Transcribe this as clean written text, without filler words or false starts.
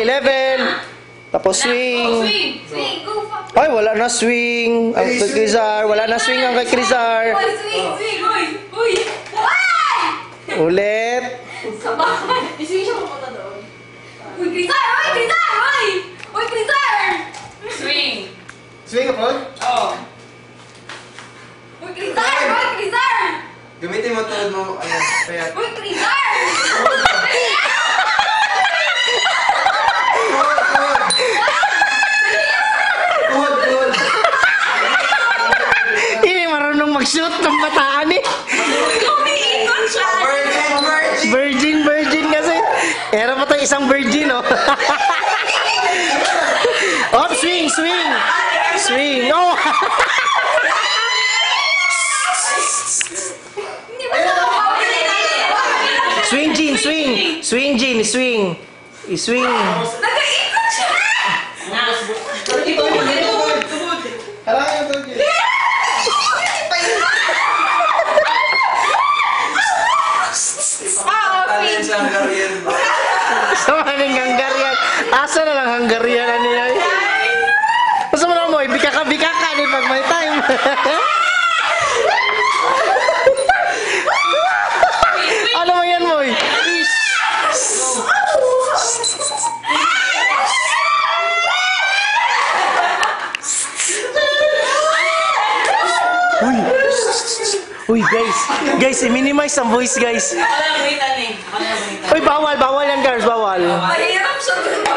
level. Tapos swing. Swing, go. Ay, wala na swing. Ang kay Crizar. Wala na swing ang kay Crizar. Swing. Uy. Ulit. Sabay. Swing siya pupunta doon. Uy, Crizar. Uy, Crizar. Swing. Swing ako? Oo. Uy, Crizar. Gamitin mo tulad mo. Ayan. Kaya. Uy, Crizar. Hindi marunong mag-shoot ng bataan eh. Umiikot siya. Virgin kasi. Era pa tayo isang virgin, oh. Oh, swing. Oh! Hindi ba siya kapag Swing, Jean, swing. Swing, Jean, swing. I-swing. nag-iikot siya. Harangin yung tulad yun. Talent sa Hungarian. Sa maning Hungarian. Asa na lang Hungarian na niya. Asa mo na mo, bika ka ni pag may time. Ano mo yan, Moy? Uy, guys, i-minimize ang voice, guys. Uy, bawal yan, guys, bawal. Mahirap siya.